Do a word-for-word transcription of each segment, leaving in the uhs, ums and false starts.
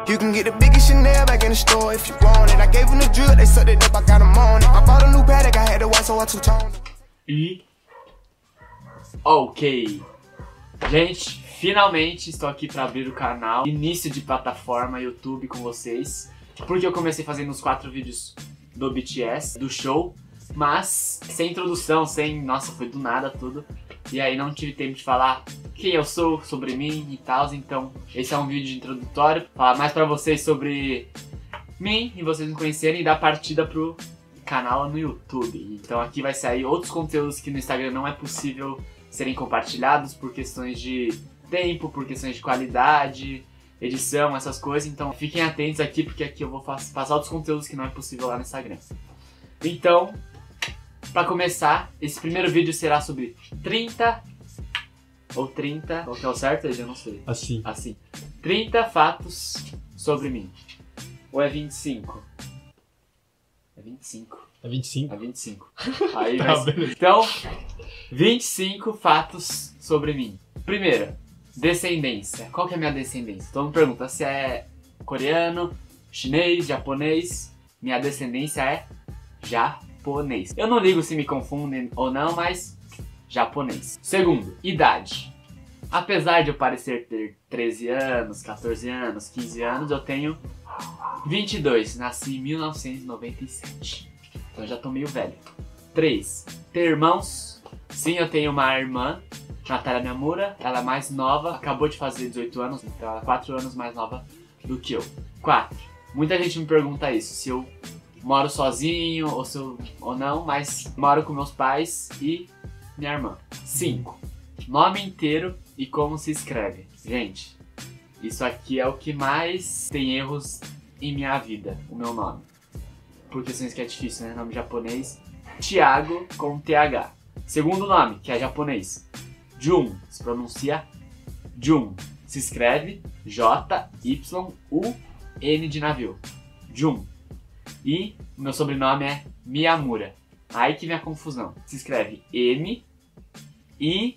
You can get the biggest Chanel back in the store if you want it. I gave them the drill, they sucked it up, I got them on it. I bought a new Patek, I had the white, so I two-tone. E... Ok. Gente, finalmente estou aqui para abrir o canal. Início de plataforma YouTube com vocês. Porque eu comecei fazendo os quatro vídeos do B T S, do show. Mas sem introdução, sem... Nossa, foi do nada tudo. E aí não tive tempo de falar quem eu sou, sobre mim e tal. Então esse é um vídeo introdutório. Falar mais pra vocês sobre mim e vocês me conhecerem e dar partida pro canal no YouTube. Então aqui vai sair outros conteúdos que no Instagram não é possível serem compartilhados por questões de tempo, por questões de qualidade, edição, essas coisas. Então fiquem atentos aqui porque aqui eu vou passar outros conteúdos que não é possível lá no Instagram. Então... Pra começar, esse primeiro vídeo será sobre trinta ou trinta, qual que é o certo? Eu já não sei. Assim. Assim. trinta fatos sobre mim. Ou é vinte e cinco? É vinte e cinco. É vinte e cinco? É vinte e cinco. Aí Tá, vai... beleza. Então, vinte e cinco fatos sobre mim. Primeiro, descendência. Qual que é a minha descendência? Todo mundo pergunta se é coreano, chinês, japonês. Minha descendência é japonês. Japonês. Eu não ligo se me confundem ou não, mas japonês. Segundo, idade. Apesar de eu parecer ter treze anos, quatorze anos, quinze anos, eu tenho vinte e dois. Nasci em mil novecentos e noventa e sete. Então já tô meio velho. três. Ter irmãos. Sim, eu tenho uma irmã, Natália Miyamura. Ela é mais nova, acabou de fazer dezoito anos, então ela é quatro anos mais nova do que eu. quatro. Muita gente me pergunta isso, se eu moro sozinho ou, se eu, ou não, mas moro com meus pais e minha irmã. cinco. Nome inteiro e como se escreve. Gente, isso aqui é o que mais tem erros em minha vida, o meu nome. Por questões que é difícil, né? Nome japonês. Thiago com T H. Segundo nome, que é japonês. Jun, se pronuncia Jun. Se escreve J Y U N de navio. Jun. E o meu sobrenome é Miyamura. Aí que vem a confusão. Se escreve M I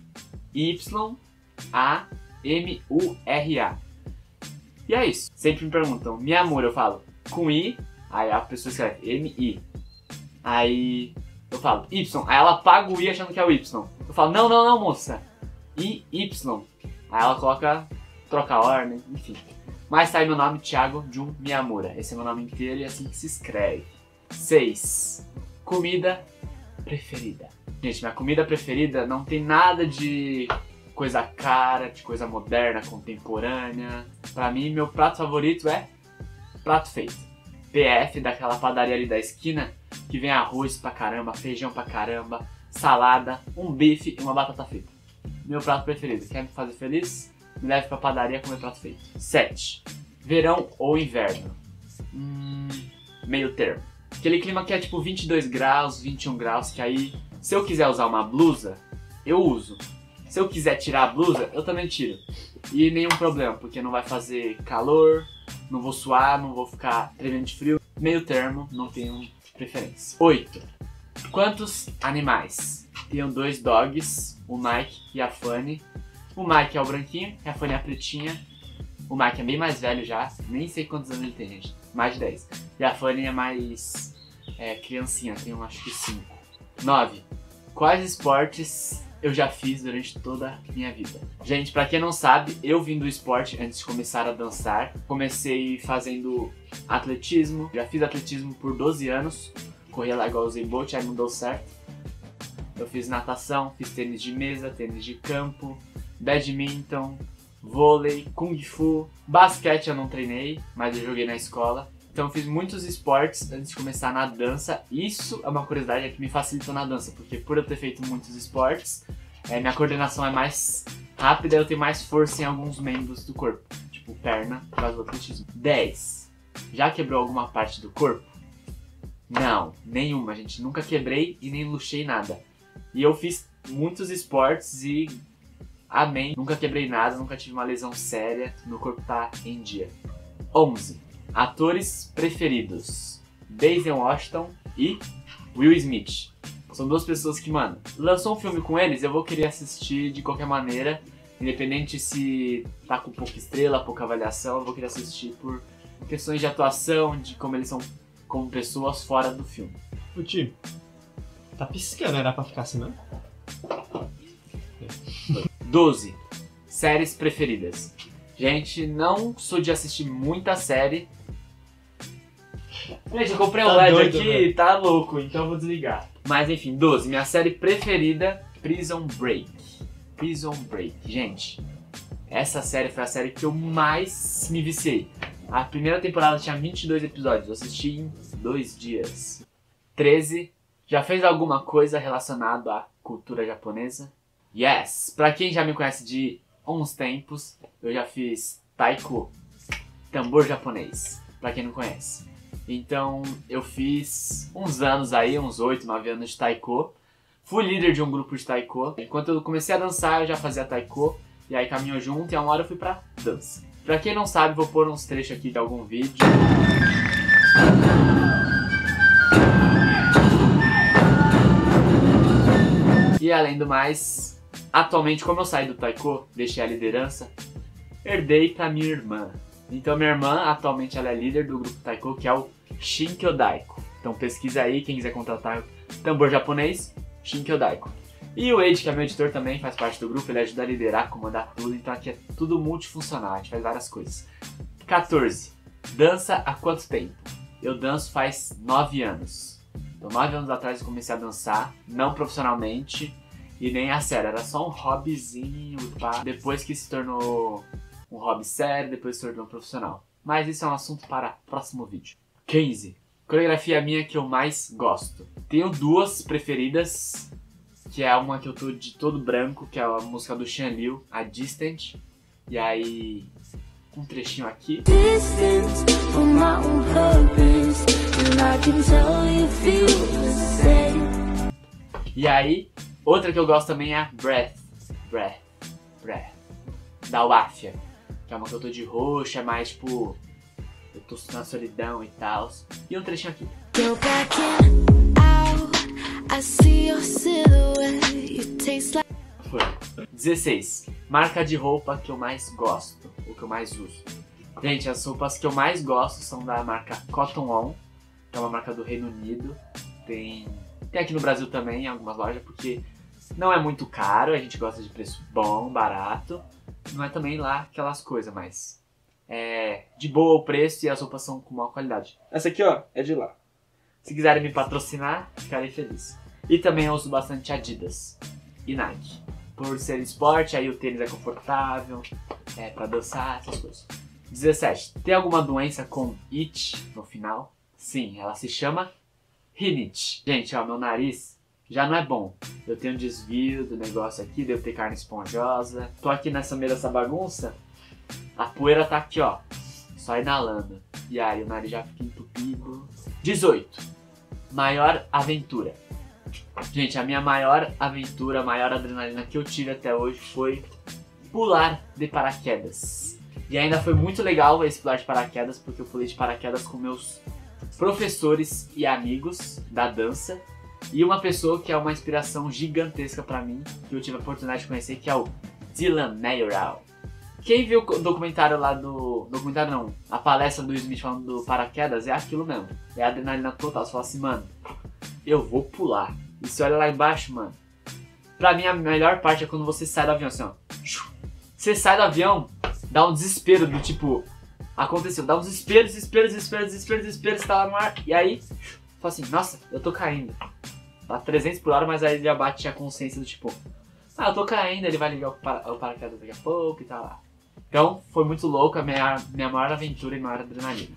Y A M U R A. E é isso. Sempre me perguntam, Miyamura, eu falo com I, aí a pessoa escreve M I. Aí eu falo Y, aí ela apaga o I achando que é o Y. Eu falo, não, não, não, moça. I Y. Aí ela coloca, troca a ordem, enfim. Mas tá aí meu nome, Thiago Jun Miyamura. Esse é meu nome inteiro e é assim que se escreve. seis. Comida preferida. Gente, minha comida preferida não tem nada de coisa cara, de coisa moderna, contemporânea. Pra mim, meu prato favorito é prato feito. P F, daquela padaria ali da esquina, que vem arroz pra caramba, feijão pra caramba, salada, um bife e uma batata frita. Meu prato preferido. Quer me fazer feliz? Me leve pra padaria comer prato feito. sete. Verão ou inverno? Hum, meio termo. Aquele clima que é tipo vinte e dois graus, vinte e um graus, que aí, se eu quiser usar uma blusa, eu uso. Se eu quiser tirar a blusa, eu também tiro. E nenhum problema, porque não vai fazer calor, não vou suar, não vou ficar tremendo de frio. Meio termo, não tenho preferência. oito. Quantos animais? Tenho dois dogs, o Mike e a Fanny. O Mike é o branquinho e a Fanny é a pretinha. O Mike é bem mais velho já, nem sei quantos anos ele tem, gente. Mais de dez. E a Fanny é mais é, criancinha, tem um, acho que cinco. nove. Quais esportes eu já fiz durante toda a minha vida? Gente, pra quem não sabe, eu vim do esporte antes de começar a dançar. Comecei fazendo atletismo, já fiz atletismo por doze anos. Corria lá igual o Usain Bolt, aí não deu certo. Eu fiz natação, fiz tênis de mesa, tênis de campo, badminton, vôlei, kung fu, basquete eu não treinei, mas eu joguei na escola. Então eu fiz muitos esportes antes de começar na dança. Isso é uma curiosidade, é que me facilitou na dança, porque por eu ter feito muitos esportes, é, minha coordenação é mais rápida e eu tenho mais força em alguns membros do corpo, tipo perna, por causa do atletismo. dez. Já quebrou alguma parte do corpo? Não, nenhuma, gente. Nunca quebrei e nem luxei nada. E eu fiz muitos esportes e amém. Nunca quebrei nada, nunca tive uma lesão séria. Meu corpo tá em dia. onze. Atores preferidos. Denzel Washington e Will Smith. São duas pessoas que, mano, lançou um filme com eles, eu vou querer assistir de qualquer maneira. Independente se tá com pouca estrela, pouca avaliação, eu vou querer assistir por questões de atuação, de como eles são como pessoas fora do filme. O Ti, tá piscando, era pra ficar assim, não? doze. Séries preferidas. Gente, não sou de assistir muita série. Gente, eu comprei um Tá L E D doido, aqui, velho. tá louco, então eu vou desligar. Mas enfim, doze. Minha série preferida, Prison Break. Prison Break. Gente, essa série foi a série que eu mais me viciei. A primeira temporada tinha vinte e dois episódios, eu assisti em dois dias. treze. Já fez alguma coisa relacionada à cultura japonesa? Yes! Pra quem já me conhece de uns tempos, eu já fiz taiko, tambor japonês, pra quem não conhece. Então eu fiz uns anos aí, uns oito, nove anos de taiko. Fui líder de um grupo de taiko. Enquanto eu comecei a dançar, eu já fazia taiko. E aí caminhou junto e a uma hora eu fui pra dança. Pra quem não sabe, vou pôr uns trechos aqui de algum vídeo. E além do mais, atualmente, como eu saí do taiko, deixei a liderança, herdei pra minha irmã. Então minha irmã, atualmente, ela é líder do grupo taiko, que é o Shinkyodaiko. Então pesquisa aí, quem quiser contratar tambor japonês, Shinkyodaiko. E o Ed, que é meu editor, também faz parte do grupo, ele ajuda a liderar, comandar tudo, então aqui é tudo multifuncional, a gente faz várias coisas. quatorze. Dança há quanto tempo? Eu danço faz nove anos. Então nove anos atrás eu comecei a dançar, não profissionalmente e nem a sério, era só um hobbyzinho, pá. Depois que se tornou um hobby sério, depois se tornou profissional. Mas isso é um assunto para o próximo vídeo. quinze. Coreografia minha que eu mais gosto. Tenho duas preferidas, que é uma que eu tô de todo branco, que é a música do Shan Liu, a Distant. E aí, um trechinho aqui. E aí, outra que eu gosto também é a Breath, Breath, Breath, da Wafia. Que é uma que eu tô de roxo, é mais tipo, eu tô na solidão e tal. E um trechinho aqui. Foi. dezesseis. Marca de roupa que eu mais gosto, o que eu mais uso. Gente, as roupas que eu mais gosto são da marca Cotton On, que é uma marca do Reino Unido. Tem, tem aqui no Brasil também, em algumas lojas, porque não é muito caro, a gente gosta de preço bom, barato. Não é também lá aquelas coisas, mas é de boa o preço e as roupas são com boa qualidade. Essa aqui, ó, é de lá. Se quiserem me patrocinar, ficarei feliz. E também eu uso bastante Adidas e Nike. Por ser esporte, aí o tênis é confortável, é pra dançar, essas coisas. dezessete. Tem alguma doença com it no final? Sim, ela se chama rinite. Gente, ó, meu nariz já não é bom. Eu tenho um desvio do negócio aqui, devo ter carne esponjosa. Tô aqui nessa meio dessa bagunça, a poeira tá aqui, ó, só inalando. E aí o nariz já fica entupido. dezoito. Maior aventura. Gente, a minha maior aventura, a maior adrenalina que eu tive até hoje foi pular de paraquedas. E ainda foi muito legal esse pular de paraquedas, porque eu pulei de paraquedas com meus professores e amigos da dança. E uma pessoa que é uma inspiração gigantesca pra mim, que eu tive a oportunidade de conhecer, que é o Dylan Mayoral. Quem viu o documentário lá do... Documentário não, a palestra do Smith falando do paraquedas, é aquilo mesmo. É a adrenalina total, você fala assim, mano, eu vou pular. E você olha lá embaixo, mano. Pra mim a melhor parte é quando você sai do avião, assim, ó. Você sai do avião, dá um desespero do tipo... Aconteceu, dá um desespero, desespero, desespero, desespero, desespero, você tá lá no ar. E aí, fala assim, nossa, eu tô caindo. Tá trezentos por hora, mas aí já bate a consciência do tipo... Ah, eu tô caindo, ele vai ligar o, para, o paraquedas daqui a pouco e tá lá. Então, foi muito louco, a minha, minha maior aventura e maior adrenalina.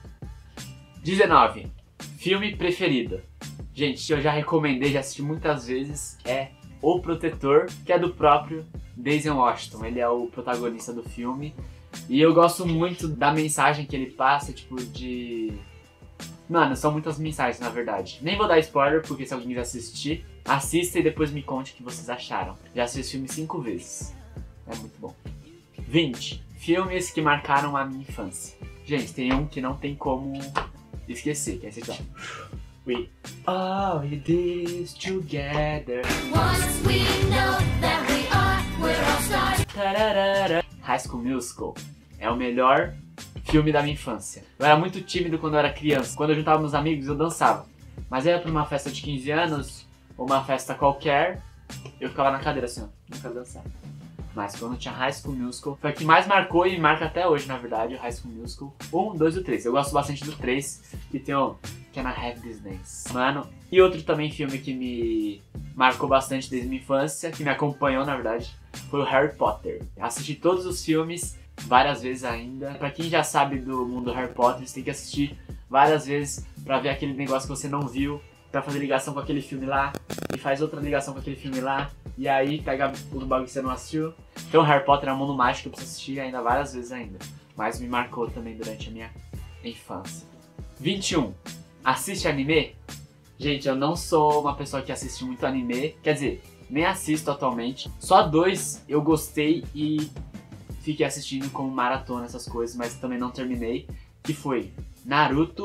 dezenove. Filme preferido. Gente, eu já recomendei, já assisti muitas vezes, é O Protetor, que é do próprio Denzel Washington. Ele é o protagonista do filme. E eu gosto muito da mensagem que ele passa, tipo, de... Mano, são muitas mensagens, na verdade. Nem vou dar spoiler, porque se alguém quiser assistir, assista e depois me conte o que vocês acharam. Já assisti esse filme cinco vezes. É muito bom. vinte. Filmes que marcaram a minha infância. Gente, tem um que não tem como esquecer, que é esse aqui, ó. We all in this together. Once we know that we are, we're all stars. Tararara. High School Musical é o melhor filme da minha infância. Eu era muito tímido quando eu era criança. Quando eu juntava meus amigos, eu dançava. Mas eu ia pra uma festa de quinze anos, ou uma festa qualquer, eu ficava na cadeira assim, ó, não quero dançar. Mas quando tinha High School Musical, foi o que mais marcou e marca até hoje, na verdade, o High School Musical. um, dois e o três. Eu gosto bastante do três, que tem o Can I Have These Names? Mano. E outro também filme que me marcou bastante desde minha infância, que me acompanhou, na verdade, foi o Harry Potter. Assisti todos os filmes várias vezes ainda. Pra quem já sabe do mundo Harry Potter, você tem que assistir várias vezes pra ver aquele negócio que você não viu, pra fazer ligação com aquele filme lá, e faz outra ligação com aquele filme lá, e aí pega o bagulho que você não assistiu. Então Harry Potter é um mundo mágico que eu preciso assistir ainda várias vezes ainda, mas me marcou também durante a minha infância. vinte e um. Assiste anime? Gente, eu não sou uma pessoa que assiste muito anime, quer dizer, nem assisto atualmente. Só dois eu gostei e fiquei assistindo como maratona essas coisas, mas também não terminei, que foi Naruto.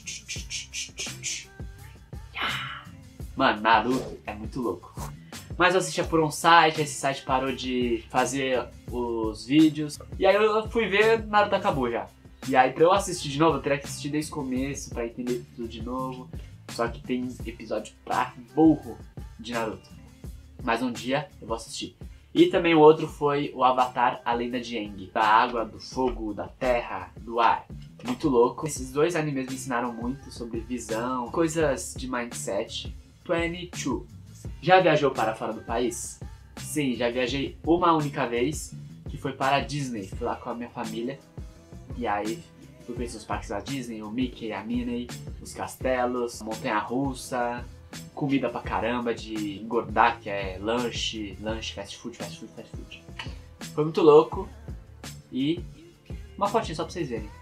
Mano, Naruto é muito louco. Mas eu assistia por um site, esse site parou de fazer os vídeos. E aí eu fui ver, Naruto acabou já. E aí pra eu assistir de novo, eu teria que assistir desde o começo pra entender tudo de novo. Só que tem episódio pra burro de Naruto. Mas um dia eu vou assistir. E também o outro foi o Avatar, a Lenda de Aang. Da água, do fogo, da terra, do ar. Muito louco. Esses dois animes me ensinaram muito sobre visão, coisas de mindset. vinte e dois. Já viajou para fora do país? Sim, já viajei uma única vez, que foi para a Disney. Fui lá com a minha família. E aí fui conhecer os parques da Disney, o Mickey, a Minnie, os castelos, a montanha-russa, comida pra caramba de engordar, que é lanche, lanche, fast food, fast food, fast food. Foi muito louco. E uma fotinha só pra vocês verem.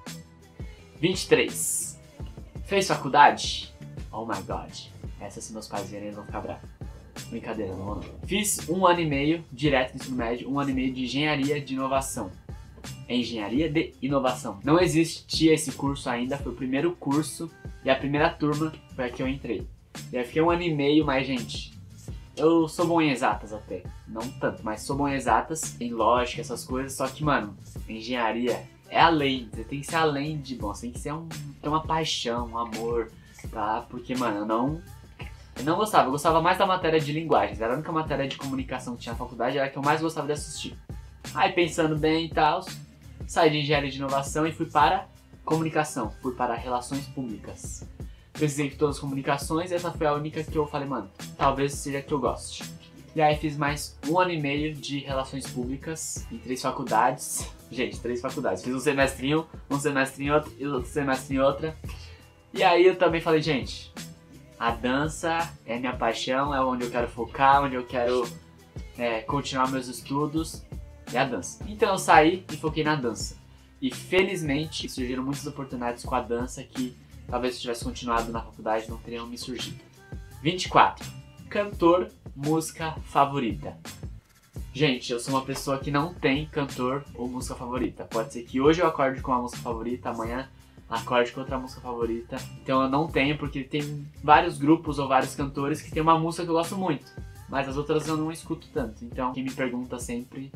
vinte e três. Fez faculdade? Oh my god. Essa se meus pais verem, eles vão ficar bravos. Brincadeira, não vou não. Fiz um ano e meio, direto no ensino médio, um ano e meio de engenharia de inovação. É engenharia de inovação. Não existia esse curso ainda, foi o primeiro curso e a primeira turma foi a que eu entrei. E aí fiquei um ano e meio, mas gente, eu sou bom em exatas até. Não tanto, mas sou bom em exatas, em lógica, essas coisas. Só que, mano, engenharia é além. Você tem que ser além de bom, você tem que ser um, ter uma paixão, um amor, tá? Porque, mano, eu não... Eu não gostava, eu gostava mais da matéria de linguagens. Era a única matéria de comunicação que tinha na faculdade, era a que eu mais gostava de assistir. Aí pensando bem e tal, saí de engenharia de inovação e fui para comunicação, fui para relações públicas. Precisei de todas as comunicações e essa foi a única que eu falei, mano, talvez seja a que eu goste. E aí fiz mais um ano e meio de relações públicas em três faculdades. Gente, três faculdades. Fiz um semestre em um, um semestre em outro e outro semestre em outra. E aí eu também falei, gente, a dança é minha paixão, é onde eu quero focar, onde eu quero é, continuar meus estudos. É a dança. Então eu saí e foquei na dança. E felizmente surgiram muitas oportunidades com a dança que talvez se eu tivesse continuado na faculdade não teriam me surgido. vinte e quatro. Cantor, música favorita. Gente, eu sou uma pessoa que não tem cantor ou música favorita. Pode ser que hoje eu acorde com uma música favorita, amanhã acorde com outra música favorita. Então eu não tenho, porque tem vários grupos ou vários cantores que tem uma música que eu gosto muito. Mas as outras eu não escuto tanto. Então quem me pergunta sempre...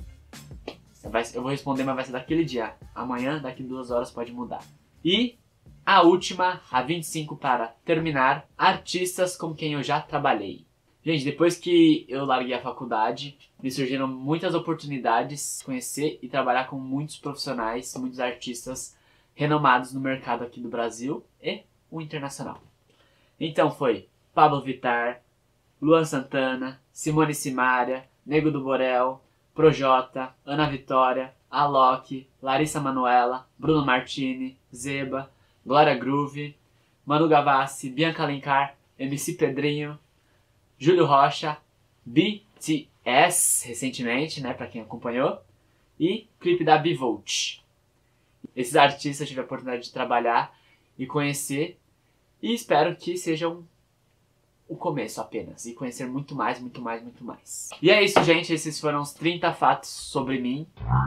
Eu vou responder, mas vai ser daquele dia. Amanhã, daqui duas horas, pode mudar. E a última, a vinte e cinco, para terminar. Artistas com quem eu já trabalhei. Gente, depois que eu larguei a faculdade, me surgiram muitas oportunidades de conhecer e trabalhar com muitos profissionais, muitos artistas renomados no mercado aqui do Brasil e o internacional. Então foi Pablo Vittar, Luan Santana, Simone Simaria, Nego do Borel, Projota, Ana Vitória, Alok, Larissa Manoela, Bruno Martini, Zeba, Glória Groove, Manu Gavassi, Bianca Alencar, M C Pedrinho, Júlio Rocha, B T S, recentemente, né, pra quem acompanhou, e clipe da Bivolt. Esses artistas eu tive a oportunidade de trabalhar e conhecer, e espero que sejam o começo apenas, e conhecer muito mais, muito mais, muito mais. E é isso, gente, esses foram os trinta fatos sobre mim.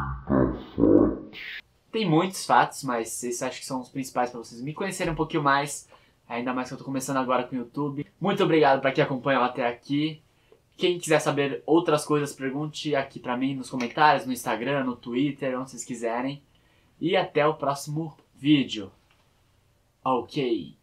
Tem muitos fatos, mas esses acho que são os principais para vocês me conhecerem um pouquinho mais, ainda mais que eu tô começando agora com o YouTube. Muito obrigado para quem acompanhou até aqui, Quem quiser saber outras coisas, pergunte aqui pra mim nos comentários, no Instagram, no Twitter, onde vocês quiserem. E até o próximo vídeo. Ok.